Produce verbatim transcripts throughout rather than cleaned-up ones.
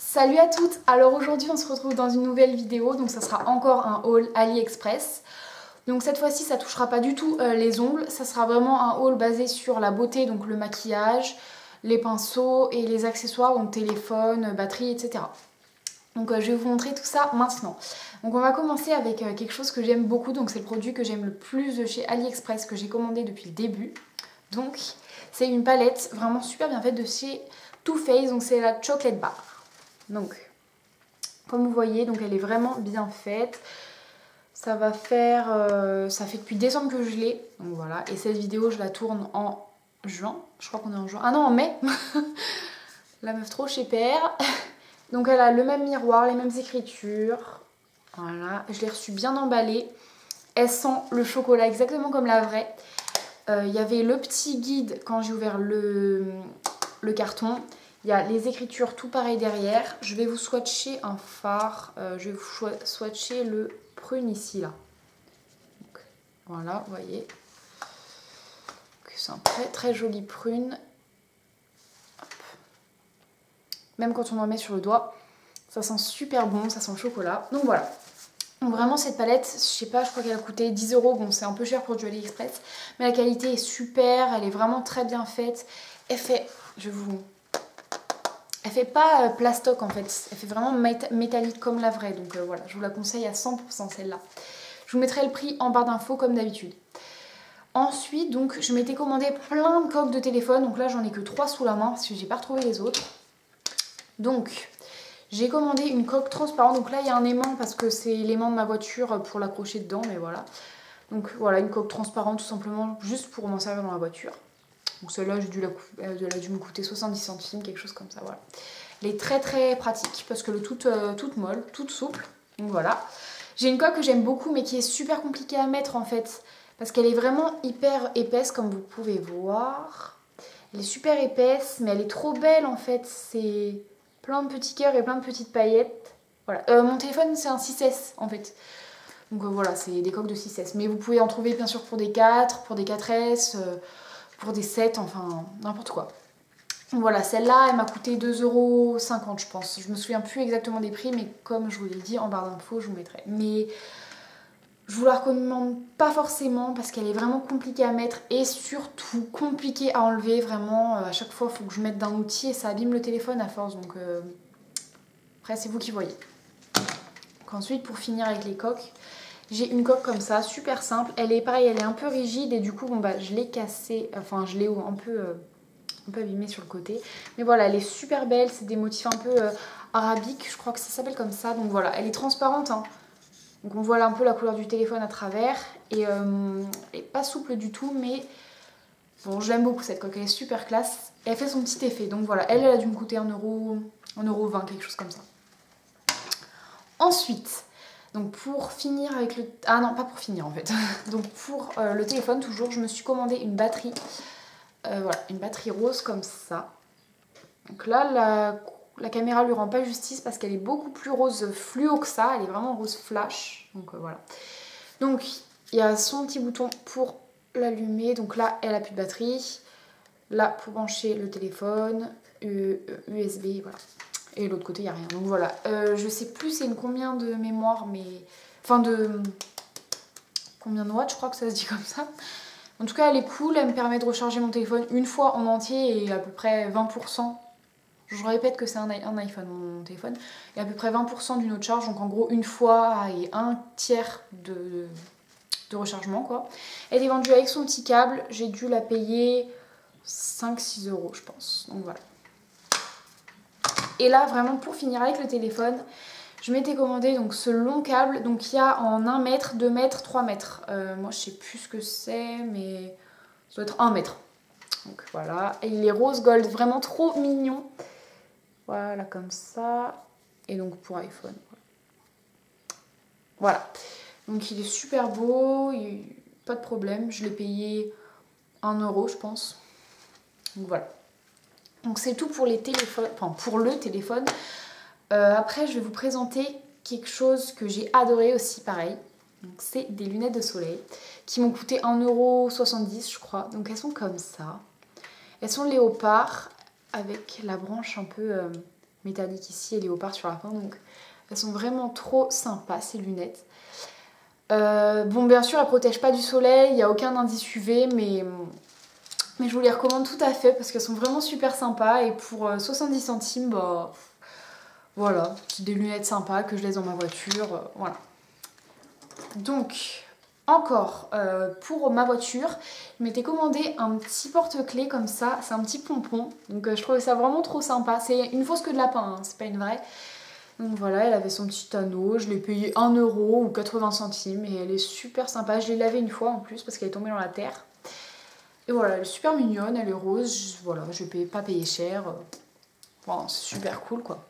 Salut à toutes. Alors aujourd'hui on se retrouve dans une nouvelle vidéo, donc ça sera encore un haul AliExpress. Donc cette fois-ci ça touchera pas du tout euh, les ongles, ça sera vraiment un haul basé sur la beauté, donc le maquillage, les pinceaux et les accessoires, donc téléphone, batterie, et cetera. Donc euh, je vais vous montrer tout ça maintenant. Donc on va commencer avec euh, quelque chose que j'aime beaucoup, donc c'est le produit que j'aime le plus de chez AliExpress, que j'ai commandé depuis le début. Donc c'est une palette vraiment super bien faite de chez Too Faced, donc c'est la Chocolate Bar. Donc comme vous voyez, donc elle est vraiment bien faite. Ça va faire, euh, ça fait depuis décembre que je l'ai, donc voilà. Et cette vidéo je la tourne en juin, je crois qu'on est en juin, ah non en mai. La meuf trop chez Père. Donc elle a le même miroir, les mêmes écritures. Voilà, je l'ai reçue bien emballée. Elle sent le chocolat exactement comme la vraie. Il euh, y avait le petit guide quand j'ai ouvert le, le carton. Il y a les écritures tout pareil derrière. Je vais vous swatcher un fard. Euh, je vais vous swatcher le prune ici là. Donc, voilà, vous voyez. C'est un très très joli prune. Même quand on en met sur le doigt, ça sent super bon, ça sent le chocolat. Donc voilà. Donc vraiment cette palette, je sais pas, je crois qu'elle a coûté dix euros. Bon, c'est un peu cher pour du AliExpress, mais la qualité est super, elle est vraiment très bien faite. Elle fait, je vous... Elle fait pas euh, plastoc en fait, elle fait vraiment mét métallique comme la vraie. Donc euh, voilà, je vous la conseille à cent pour cent celle-là. Je vous mettrai le prix en barre d'infos comme d'habitude. Ensuite, donc je m'étais commandé plein de coques de téléphone. Donc là, j'en ai que trois sous la main parce que j'ai pas retrouvé les autres. Donc... j'ai commandé une coque transparente, donc là il y a un aimant parce que c'est l'aimant de ma voiture pour l'accrocher dedans, mais voilà. Donc voilà, une coque transparente tout simplement, juste pour m'en servir dans la voiture. Donc celle-là, elle a dû me coûter soixante-dix centimes, quelque chose comme ça, voilà. Elle est très très pratique parce qu'elle est toute, euh, toute molle, toute souple, donc voilà. J'ai une coque que j'aime beaucoup mais qui est super compliquée à mettre en fait, parce qu'elle est vraiment hyper épaisse comme vous pouvez voir. Elle est super épaisse, mais elle est trop belle en fait, c'est... plein de petits cœurs et plein de petites paillettes. Voilà. Euh, mon téléphone c'est un six S en fait. Donc euh, voilà, c'est des coques de six S. Mais vous pouvez en trouver bien sûr pour des quatre, pour des quatre S, euh, pour des sept, enfin n'importe quoi. Donc voilà, celle-là elle m'a coûté deux euros cinquante je pense. Je me souviens plus exactement des prix, mais comme je vous l'ai dit en barre d'infos, je vous mettrai. Mais je vous la recommande pas forcément parce qu'elle est vraiment compliquée à mettre et surtout compliquée à enlever. Vraiment, à chaque fois, il faut que je mette d'un outil et ça abîme le téléphone à force. Donc euh... après, c'est vous qui voyez. Donc, ensuite, pour finir avec les coques, j'ai une coque comme ça, super simple. Elle est pareil, elle est un peu rigide et du coup, bon bah, je l'ai cassée, enfin, je l'ai un peu, euh, un peu abîmée sur le côté. Mais voilà, elle est super belle. C'est des motifs un peu euh, arabiques, je crois que ça s'appelle comme ça. Donc voilà, elle est transparente, hein. Donc on voit un peu la couleur du téléphone à travers et euh, elle n'est pas souple du tout, mais bon, je l'aime beaucoup cette coque, elle est super classe et elle fait son petit effet. Donc voilà, elle, elle a dû me coûter un euro, un euro vingt, quelque chose comme ça. Ensuite, donc pour finir avec le... Ah non, pas pour finir en fait. Donc pour euh, le téléphone, toujours, je me suis commandé une batterie. Euh, voilà, une batterie rose comme ça. Donc là, la... La caméra lui rend pas justice parce qu'elle est beaucoup plus rose fluo que ça. Elle est vraiment rose flash. Donc euh, voilà. Donc il y a son petit bouton pour l'allumer. Donc là, elle a plus de batterie. Là, pour brancher le téléphone. U S B, voilà. Et l'autre côté, il n'y a rien. Donc voilà. Euh, je sais plus c'est une combien de mémoire, mais... Enfin de... Combien de watts, je crois que ça se dit comme ça. En tout cas, elle est cool. Elle me permet de recharger mon téléphone une fois en entier et à peu près vingt pour cent. Je répète que c'est un, un iPhone, mon téléphone. Et à peu près vingt pour cent d'une autre charge. Donc en gros, une fois et un tiers de, de rechargement, quoi. Elle est vendue avec son petit câble. J'ai dû la payer cinq six euros, je pense. Donc voilà. Et là, vraiment, pour finir avec le téléphone, je m'étais commandé donc ce long câble. Donc il y a en un mètre, deux mètres, trois mètres. Euh, moi, je sais plus ce que c'est, mais ça doit être un mètre. Donc voilà. Et il est rose gold, vraiment trop mignon. Voilà, comme ça. Et donc pour iPhone. Voilà. Donc il est super beau. Il... Pas de problème. Je l'ai payé un euro, je pense. Donc voilà. Donc c'est tout pour les téléphones. Enfin, pour le téléphone. Euh, après, je vais vous présenter quelque chose que j'ai adoré aussi, pareil. Donc c'est des lunettes de soleil qui m'ont coûté un euro soixante-dix, je crois. Donc elles sont comme ça. Elles sont léopard avec la branche un peu... Euh... métallique ici et léopard sur la fin. Donc elles sont vraiment trop sympas ces lunettes. Euh, bon bien sûr elles protègent pas du soleil, il n'y a aucun indice U V mais, mais je vous les recommande tout à fait parce qu'elles sont vraiment super sympas et pour soixante-dix centimes, bah voilà, c'est des lunettes sympas que je laisse dans ma voiture, euh, voilà. Donc encore euh, pour ma voiture, je m'étais commandé un petit porte-clés comme ça, c'est un petit pompon, donc euh, je trouvais ça vraiment trop sympa, c'est une fausse queue de lapin, hein, c'est pas une vraie. Donc voilà, elle avait son petit anneau, je l'ai payé un euro ou quatre-vingts centimes et elle est super sympa. Je l'ai lavée une fois en plus parce qu'elle est tombée dans la terre. Et voilà, elle est super mignonne, elle est rose, voilà, je vais pas payer cher. Bon, c'est super cool quoi.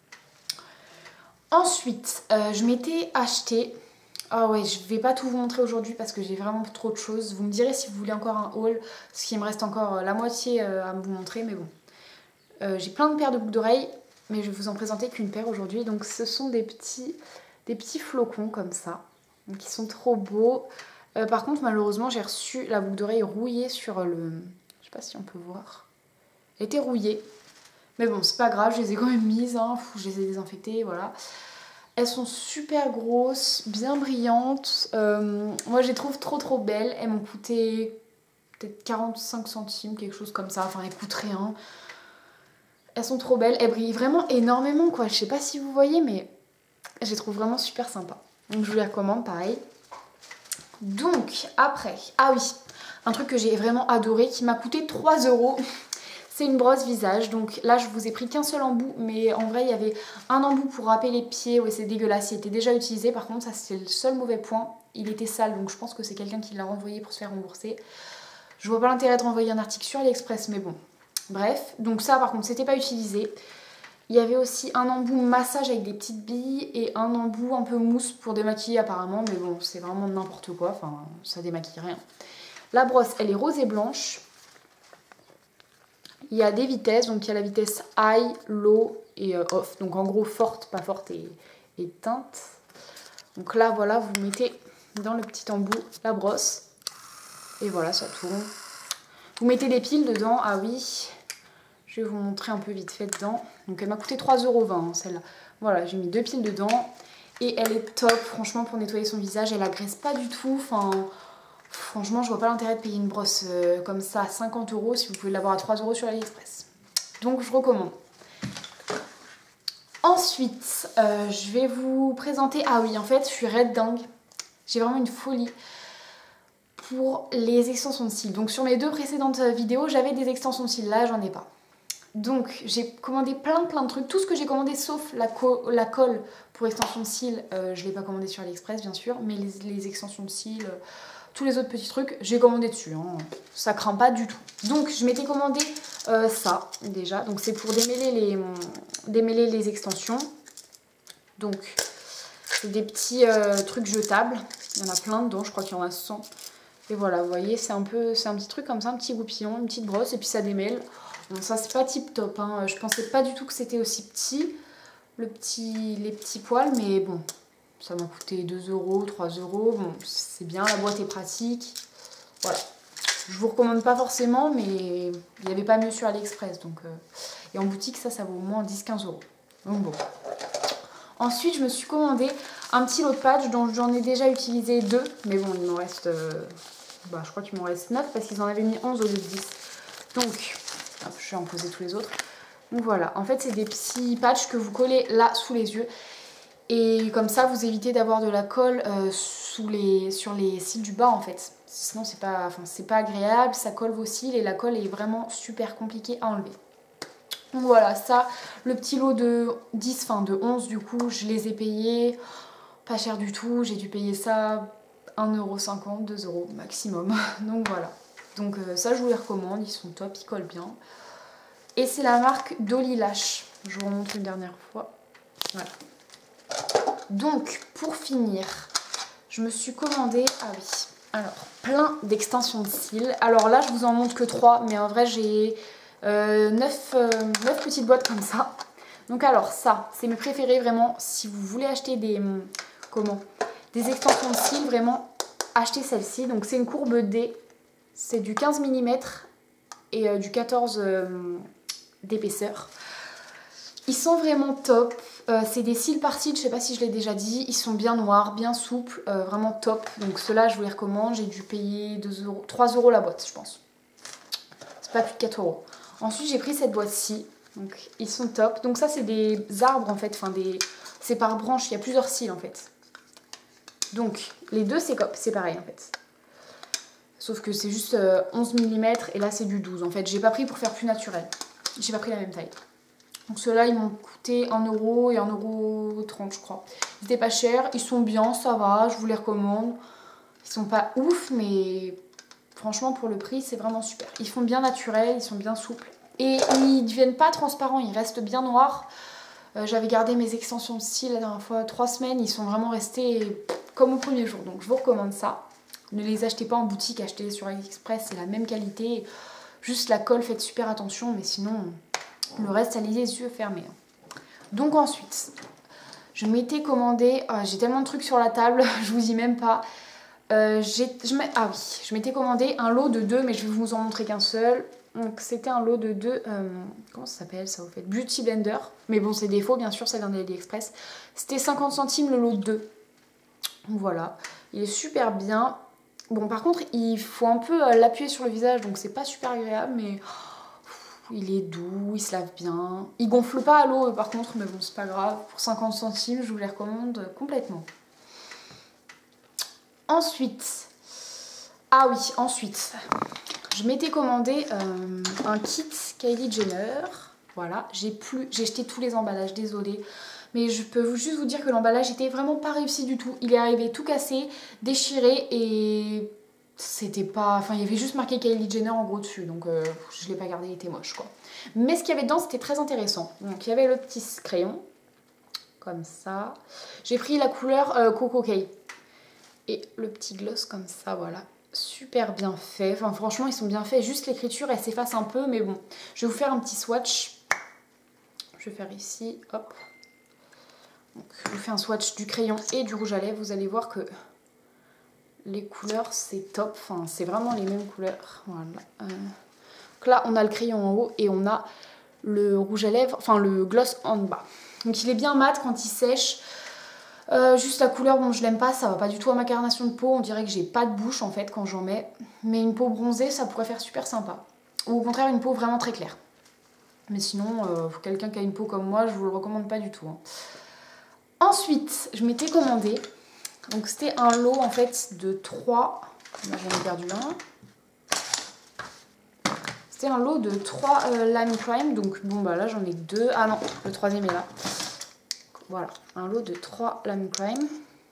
Ensuite, euh, je m'étais acheté... Ah ouais, je vais pas tout vous montrer aujourd'hui parce que j'ai vraiment trop de choses. Vous me direz si vous voulez encore un haul, parce qu'il me reste encore la moitié à vous montrer, mais bon. Euh, j'ai plein de paires de boucles d'oreilles. Mais je vais vous en présenter qu'une paire aujourd'hui. Donc ce sont des petits, des petits flocons comme ça. Donc ils sont trop beaux. Euh, par contre malheureusement j'ai reçu la boucle d'oreille rouillée sur le... Je sais pas si on peut voir. Elle était rouillée. Mais bon c'est pas grave, je les ai quand même mises. Hein. Je les ai désinfectées, voilà. Elles sont super grosses, bien brillantes. Euh, moi je les trouve trop trop belles. Elles m'ont coûté peut-être quarante-cinq centimes, quelque chose comme ça. Enfin elles coûtent rien. Elles sont trop belles, elles brillent vraiment énormément quoi, je sais pas si vous voyez mais je les trouve vraiment super sympas. Donc je vous les recommande pareil. Donc après, ah oui, un truc que j'ai vraiment adoré qui m'a coûté trois euros, c'est une brosse visage. Donc là je vous ai pris qu'un seul embout mais en vrai il y avait un embout pour râper les pieds, ouais c'est dégueulasse, il était déjà utilisé par contre ça c'est le seul mauvais point, il était sale donc je pense que c'est quelqu'un qui l'a renvoyé pour se faire rembourser. Je vois pas l'intérêt de renvoyer un article sur AliExpress mais bon. Bref, donc ça par contre c'était pas utilisé. Il y avait aussi un embout massage avec des petites billes et un embout un peu mousse pour démaquiller apparemment. Mais bon, c'est vraiment n'importe quoi, enfin ça démaquille rien. La brosse elle est rose et blanche. Il y a des vitesses, donc il y a la vitesse high, low et euh, off. Donc en gros forte, pas forte et, et teinte. Donc là voilà, vous mettez dans le petit embout la brosse. Et voilà, ça tourne. Vous mettez des piles dedans, ah oui... Je vais vous montrer un peu vite fait dedans. Donc elle m'a coûté trois euros vingt hein, celle-là. Voilà, j'ai mis deux piles dedans. Et elle est top, franchement, pour nettoyer son visage. Elle agresse pas du tout. Enfin, franchement, je vois pas l'intérêt de payer une brosse euh, comme ça à cinquante euros si vous pouvez l'avoir à trois euros sur AliExpress. Donc je recommande. Ensuite, euh, je vais vous présenter... Ah oui, en fait, je suis red dingue. J'ai vraiment une folie pour les extensions de cils. Donc sur mes deux précédentes vidéos, j'avais des extensions de cils. Là, j'en ai pas. Donc j'ai commandé plein plein de trucs, tout ce que j'ai commandé sauf la, co la colle pour extension de cils, euh, je ne l'ai pas commandé sur AliExpress bien sûr, mais les, les extensions de cils, euh, tous les autres petits trucs, j'ai commandé dessus, hein. Ça craint pas du tout. Donc je m'étais commandé euh, ça déjà, donc c'est pour démêler les, démêler les extensions. Donc c'est des petits euh, trucs jetables, il y en a plein dedans, je crois qu'il y en a cent. Et voilà, vous voyez, c'est un peu, c'est un petit truc comme ça, un petit goupillon, une petite brosse et puis ça démêle. Bon, ça c'est pas tip top, hein. Je pensais pas du tout que c'était aussi petit, le petit, les petits poils, mais bon, ça m'a coûté deux euros, trois euros, bon, c'est bien, la boîte est pratique, voilà. Je vous recommande pas forcément, mais il n'y avait pas mieux sur AliExpress, donc, euh... et en boutique ça, ça vaut au moins dix à quinze euros, donc bon. Ensuite, je me suis commandé un petit lot de patch dont j'en ai déjà utilisé deux, mais bon, il m'en reste, euh... bah, je crois qu'il m'en reste neuf parce qu'ils en avaient mis onze au lieu de dix, donc... Hop, je vais en poser tous les autres. Donc voilà, en fait c'est des petits patchs que vous collez là sous les yeux. Et comme ça vous évitez d'avoir de la colle euh, sous les, sur les cils du bas en fait. Sinon c'est pas, enfin, c'est pas agréable, ça colle vos cils et la colle est vraiment super compliquée à enlever. Donc voilà, ça, le petit lot de dix, enfin de onze du coup, je les ai payés pas cher du tout. J'ai dû payer ça un euro cinquante, deux euros maximum. Donc voilà. Donc euh, ça je vous les recommande, ils sont top, ils collent bien. Et c'est la marque Dolly Lash. Je vous remontre une dernière fois. Voilà. Donc pour finir, je me suis commandé, ah oui, alors plein d'extensions de cils. Alors là je vous en montre que trois, mais en vrai j'ai euh, neuf petites boîtes comme ça. Donc alors ça, c'est mes préférés vraiment. Si vous voulez acheter des, comment, des extensions de cils, vraiment achetez celle-ci. Donc c'est une courbe D. C'est du quinze millimètres et euh, du quatorze euh, d'épaisseur. Ils sont vraiment top. Euh, c'est des cils par cils, je sais pas si je l'ai déjà dit. Ils sont bien noirs, bien souples, euh, vraiment top. Donc ceux-là, je vous les recommande. J'ai dû payer deux euros, trois euros la boîte, je pense. C'est pas plus de quatre euros. Ensuite, j'ai pris cette boîte-ci. Donc ils sont top. Donc ça, c'est des arbres en fait. Enfin, des... c'est par branche. Il y a plusieurs cils en fait. Donc les deux, c'est c'est pareil en fait. Sauf que c'est juste euh, onze millimètres et là, c'est du douze. En fait, j'ai pas pris pour faire plus naturel. J'ai pas pris la même taille. Donc ceux-là, ils m'ont coûté un euro et un euro trente, je crois. Ils étaient pas chers, ils sont bien, ça va, je vous les recommande. Ils sont pas ouf, mais franchement, pour le prix, c'est vraiment super. Ils font bien naturel, ils sont bien souples. Et ils ne deviennent pas transparents, ils restent bien noirs. Euh, J'avais gardé mes extensions de cils la dernière fois, trois semaines, ils sont vraiment restés comme au premier jour. Donc je vous recommande ça. Ne les achetez pas en boutique, achetez sur AliExpress, c'est la même qualité. Juste la colle, faites super attention, mais sinon... le reste, allez les yeux fermés. Donc ensuite, je m'étais commandé... Oh, j'ai tellement de trucs sur la table, je vous dis même pas. Euh, je ah oui, je m'étais commandé un lot de deux, mais je vais vous en montrer qu'un seul. Donc c'était un lot de deux... Euh, comment ça s'appelle ça, au fait? Beauty Blender. Mais bon, c'est des faux, bien sûr, ça vient d'AliExpress. C'était cinquante centimes le lot de deux. Donc voilà, il est super bien. Bon, par contre, il faut un peu euh, l'appuyer sur le visage, donc c'est pas super agréable, mais... il est doux, il se lave bien. Il gonfle pas à l'eau par contre, mais bon, c'est pas grave. Pour cinquante centimes, je vous les recommande complètement. Ensuite, ah oui, ensuite, je m'étais commandé euh, un kit Kylie Jenner. Voilà, j'ai plus, j'ai jeté tous les emballages, désolée. Mais je peux juste vous dire que l'emballage était vraiment pas réussi du tout. Il est arrivé tout cassé, déchiré et... c'était pas... enfin, il y avait juste marqué Kylie Jenner en gros dessus, donc euh, je l'ai pas gardé, il était moche quoi. Mais ce qu'il y avait dedans, c'était très intéressant. Donc il y avait le petit crayon, comme ça. J'ai pris la couleur euh, Coco Kay. Et le petit gloss comme ça, voilà. Super bien fait. Enfin, franchement, ils sont bien faits. Juste l'écriture, elle s'efface un peu, mais bon. Je vais vous faire un petit swatch. Je vais faire ici, hop. Donc, je vous fais un swatch du crayon et du rouge à lèvres. Vous allez voir que... les couleurs, c'est top. Enfin, c'est vraiment les mêmes couleurs. Voilà. Euh... Donc là, on a le crayon en haut et on a le rouge à lèvres, enfin le gloss en bas. Donc il est bien mat quand il sèche. Euh, juste la couleur, bon, je l'aime pas. Ça va pas du tout à ma carnation de peau. On dirait que j'ai pas de bouche en fait quand j'en mets. Mais une peau bronzée, ça pourrait faire super sympa. Ou au contraire, une peau vraiment très claire. Mais sinon, euh, pour quelqu'un qui a une peau comme moi, je vous le recommande pas du tout. Hein. Ensuite, je m'étais commandé... donc c'était un lot en fait de trois, là j'en ai perdu un. C'était un lot de trois euh, lime crime, donc bon bah là j'en ai deux. Ah non, le troisième est là. Voilà, un lot de trois lime crime.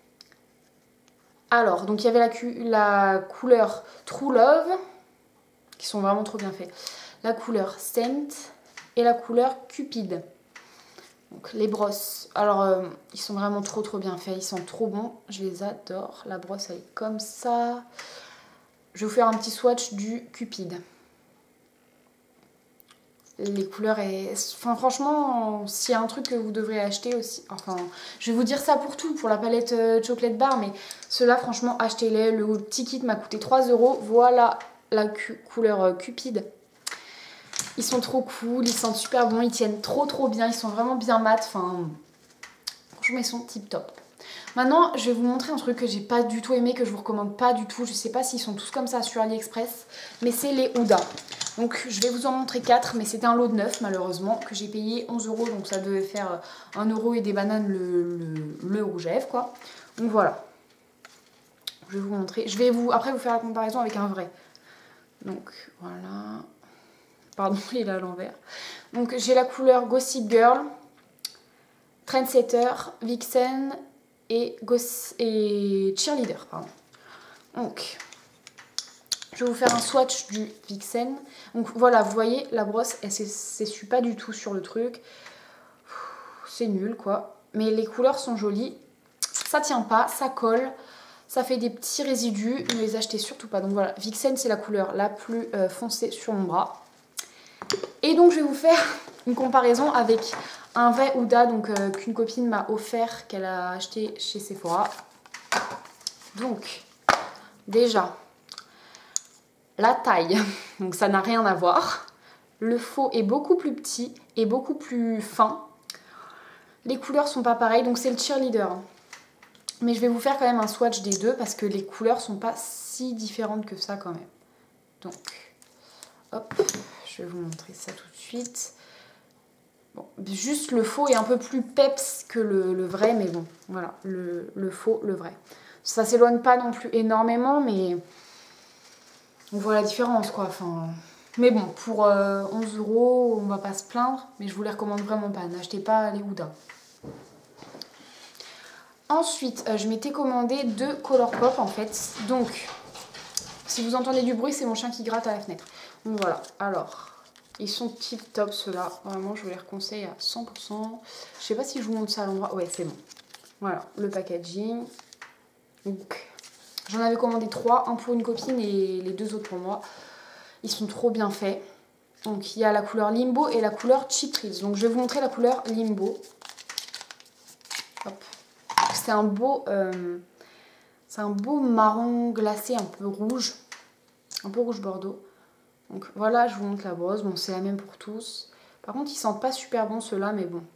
Alors, donc il y avait la, la couleur True Love, qui sont vraiment trop bien faits. La couleur Scent et la couleur Cupid. Donc les brosses, alors euh, ils sont vraiment trop trop bien faits, ils sont trop bons, je les adore. La brosse elle est comme ça. Je vais vous faire un petit swatch du Cupid. Les couleurs, est... enfin franchement, s'il y a un truc que vous devrez acheter aussi, enfin je vais vous dire ça pour tout, pour la palette euh, Chocolate Bar, mais ceux-là franchement achetez-les, le petit kit m'a coûté trois euros, voilà la couleur euh, Cupid. Ils sont trop cool, ils sentent super bon, ils tiennent trop trop bien, ils sont vraiment bien mat. Enfin, franchement, ils sont tip top. Maintenant, je vais vous montrer un truc que j'ai pas du tout aimé, que je vous recommande pas du tout. Je sais pas s'ils sont tous comme ça sur AliExpress, mais c'est les Huda. Donc, je vais vous en montrer quatre, mais c'était un lot de neuf malheureusement, que j'ai payé onze euros. Donc, ça devait faire un euro et des bananes le, le, le rouge à lèvres, quoi. Donc, voilà. Je vais vous montrer. Je vais vous après vous faire la comparaison avec un vrai. Donc, voilà. Pardon, il est à l'envers. Donc j'ai la couleur Gossip Girl, Trendsetter, Vixen et, Goss et Cheerleader. Pardon. Donc je vais vous faire un swatch du Vixen. Donc voilà, vous voyez, la brosse, elle s'essuie pas du tout sur le truc. C'est nul quoi. Mais les couleurs sont jolies. Ça tient pas, ça colle. Ça fait des petits résidus. Ne les achetez surtout pas. Donc voilà, Vixen c'est la couleur la plus euh, foncée sur mon bras. Et donc je vais vous faire une comparaison avec un vrai Huda donc euh, qu'une copine m'a offert, qu'elle a acheté chez Sephora. Donc déjà la taille, donc ça n'a rien à voir. Le faux est beaucoup plus petit et beaucoup plus fin. Les couleurs sont pas pareilles, donc c'est le cheerleader. Mais je vais vous faire quand même un swatch des deux parce que les couleurs sont pas si différentes que ça quand même. Donc, hop, je vais vous montrer ça tout de suite. Bon, juste le faux est un peu plus peps que le, le vrai, mais bon, voilà, le, le faux, le vrai. Ça s'éloigne pas non plus énormément, mais on voit la différence quoi. Enfin, mais bon, pour euh, onze euros, on va pas se plaindre, mais je vous les recommande vraiment pas. N'achetez pas les Huda. Ensuite, euh, je m'étais commandé deux Colourpop en fait. Donc, si vous entendez du bruit, c'est mon chien qui gratte à la fenêtre. Donc voilà, alors, ils sont tip top ceux-là. Vraiment, je vous les reconseille à cent pour cent. Je sais pas si je vous montre ça à l'endroit. Ouais, c'est bon. Voilà, le packaging. Donc, j'en avais commandé trois, un pour une copine et les deux autres pour moi. Ils sont trop bien faits. Donc, il y a la couleur Limbo et la couleur Cheap Thrills. Donc, je vais vous montrer la couleur Limbo. Hop. C'est un beau, euh, c'est un beau marron glacé un peu rouge, un peu rouge bordeaux. Donc voilà, je vous montre la brosse. Bon, c'est la même pour tous. Par contre, ils sentent pas super bon ceux-là, mais bon.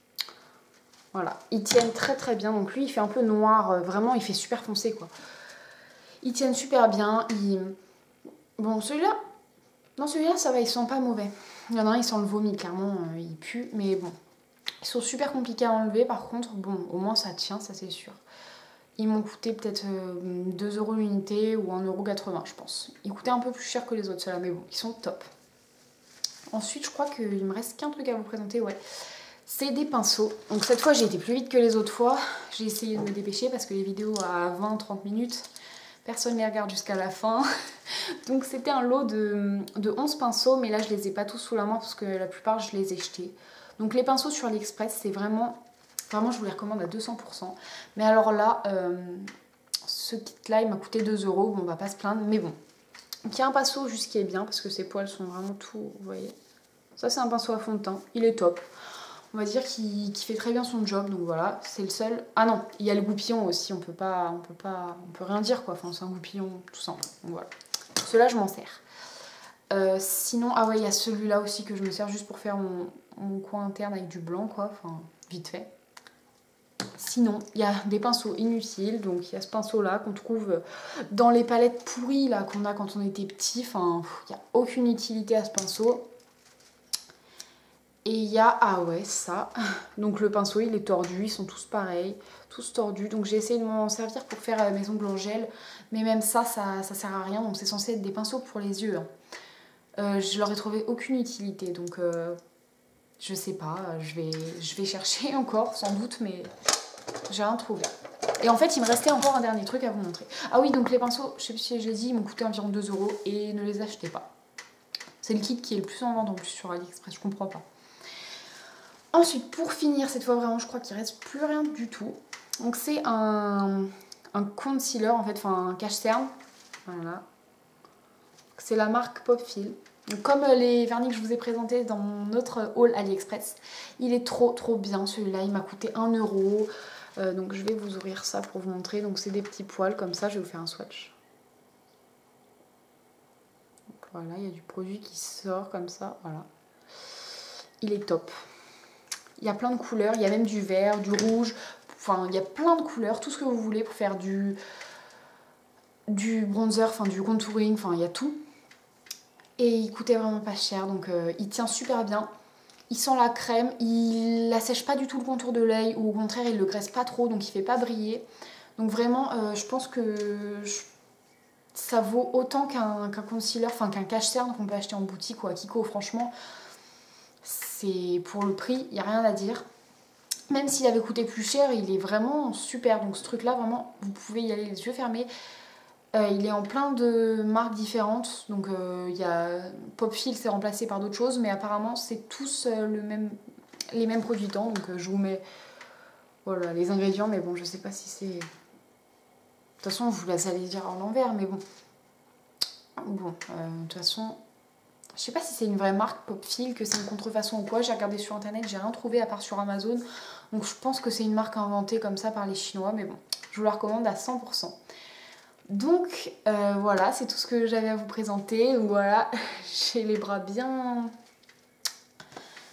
Voilà, ils tiennent très très bien. Donc lui, il fait un peu noir. Euh, vraiment, il fait super foncé, quoi. Ils tiennent super bien. Ils... Bon, celui-là, non, celui-là, ça va, ils sont pas mauvais. Il y en a un, il sent le vomi, clairement, euh, il pue. Mais bon, ils sont super compliqués à enlever. Par contre, bon, au moins ça tient, ça c'est sûr. Ils m'ont coûté peut-être euh, deux euros l'unité ou un euro quatre-vingts, je pense. Ils coûtaient un peu plus cher que les autres, ceux-là, mais bon, ils sont top. Ensuite, je crois qu'il me reste qu'un truc à vous présenter, ouais. C'est des pinceaux. Donc cette fois, j'ai été plus vite que les autres fois. J'ai essayé de me dépêcher parce que les vidéos à vingt à trente minutes, personne ne les regarde jusqu'à la fin. Donc c'était un lot de, de onze pinceaux, mais là, je les ai pas tous sous la main parce que la plupart, je les ai jetés. Donc les pinceaux sur AliExpress, c'est vraiment... Vraiment, je vous les recommande à deux cents pour cent. Mais alors là, euh, ce kit-là, il m'a coûté deux euros. Bon, on va pas se plaindre, mais bon. Donc il y a un pinceau juste qui est bien parce que ses poils sont vraiment tout, vous voyez. Ça, c'est un pinceau à fond de teint. Il est top. On va dire qu'il qu'il fait très bien son job. Donc voilà, c'est le seul. Ah non, il y a le goupillon aussi. On peut pas, on peut pas, on peut rien dire quoi. Enfin, c'est un goupillon tout simple. Donc voilà. Ceux-là, je m'en sers. Euh, sinon, ah ouais, il y a celui-là aussi que je me sers juste pour faire mon, mon coin interne avec du blanc quoi. Enfin, vite fait. Sinon, il y a des pinceaux inutiles. Donc, il y a ce pinceau-là qu'on trouve dans les palettes pourries là qu'on a quand on était petit. Enfin, il n'y a aucune utilité à ce pinceau. Et il y a, ah ouais, ça. Donc, le pinceau, il est tordu. Ils sont tous pareils. Tous tordus. Donc, j'ai essayé de m'en servir pour faire mes ongles en gel. Mais même ça, ça, ça sert à rien. Donc, c'est censé être des pinceaux pour les yeux. Hein. Euh, je leur ai trouvé aucune utilité. Donc, euh, je sais pas. Je vais, je vais chercher encore, sans doute. Mais... j'ai rien trouvé. Et en fait, il me restait encore un dernier truc à vous montrer. Ah oui, donc les pinceaux, je sais plus si j'ai dit, ils m'ont coûté environ deux euros et ne les achetez pas. C'est le kit qui est le plus en vente en plus sur AliExpress, je comprends pas. Ensuite, pour finir, cette fois vraiment, je crois qu'il reste plus rien du tout. Donc c'est un, un concealer, en fait, enfin un cache-cerne. Voilà. C'est la marque Popfil. Donc, comme les vernis que je vous ai présentés dans notre haul AliExpress, il est trop trop bien celui-là, il m'a coûté un euro. Euh, donc je vais vous ouvrir ça pour vous montrer. Donc c'est des petits poils comme ça, je vais vous faire un swatch. Donc voilà, il y a du produit qui sort comme ça, voilà. Il est top. Il y a plein de couleurs, il y a même du vert, du rouge, enfin il y a plein de couleurs, tout ce que vous voulez pour faire du, du bronzer, enfin du contouring, enfin il y a tout. Et il coûtait vraiment pas cher, donc euh, il tient super bien. Il sent la crème, il assèche pas du tout le contour de l'œil, ou au contraire il le graisse pas trop, donc il fait pas briller. Donc vraiment, euh, je pense que je... ça vaut autant qu'un qu'un concealer, enfin qu'un cache-cerne qu'on peut acheter en boutique ou à Kiko. Franchement, c'est pour le prix, il n'y a rien à dire. Même s'il avait coûté plus cher, il est vraiment super. Donc ce truc-là, vraiment, vous pouvez y aller les yeux fermés. Euh, il est en plein de marques différentes, donc euh, il y a Popfil, c'est remplacé par d'autres choses, mais apparemment c'est tous euh, le même, les mêmes produits dedans, donc euh, je vous mets voilà, les ingrédients, mais bon je sais pas si c'est... De toute façon je vous laisse aller dire en l'envers, mais bon, bon, euh, de toute façon, je sais pas si c'est une vraie marque Popfil, que c'est une contrefaçon ou quoi, j'ai regardé sur internet, j'ai rien trouvé à part sur Amazon, donc je pense que c'est une marque inventée comme ça par les Chinois, mais bon, je vous la recommande à cent pour cent. Donc euh, voilà, c'est tout ce que j'avais à vous présenter. Donc voilà, j'ai les bras bien,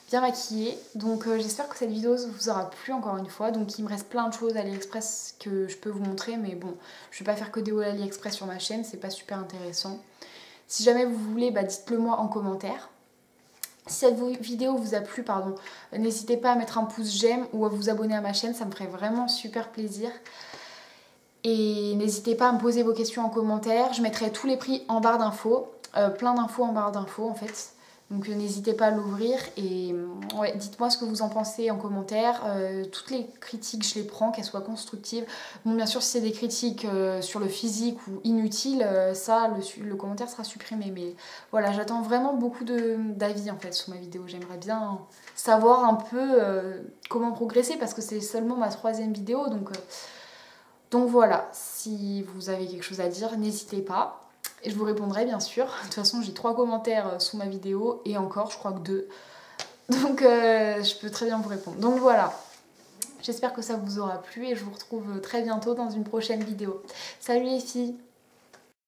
bien maquillée. Donc euh, j'espère que cette vidéo vous aura plu encore une fois. Donc il me reste plein de choses à AliExpress que je peux vous montrer, mais bon, je vais pas faire que des hauls AliExpress sur ma chaîne, c'est pas super intéressant. Si jamais vous voulez, bah, dites-le moi en commentaire. Si cette vidéo vous a plu, pardon, n'hésitez pas à mettre un pouce j'aime ou à vous abonner à ma chaîne, ça me ferait vraiment super plaisir. Et n'hésitez pas à me poser vos questions en commentaire, je mettrai tous les prix en barre d'infos, euh, plein d'infos en barre d'infos en fait. Donc euh, n'hésitez pas à l'ouvrir et ouais, dites-moi ce que vous en pensez en commentaire. Euh, toutes les critiques, je les prends, qu'elles soient constructives. Bon, bien sûr, si c'est des critiques euh, sur le physique ou inutiles, euh, ça, le, le commentaire sera supprimé. Mais voilà, j'attends vraiment beaucoup d'avis en fait sur ma vidéo. J'aimerais bien savoir un peu euh, comment progresser parce que c'est seulement ma troisième vidéo. Donc, euh, donc voilà, si vous avez quelque chose à dire, n'hésitez pas. Et je vous répondrai bien sûr. De toute façon, j'ai trois commentaires sous ma vidéo et encore, je crois que deux. Donc euh, je peux très bien vous répondre. Donc voilà, j'espère que ça vous aura plu et je vous retrouve très bientôt dans une prochaine vidéo. Salut les filles!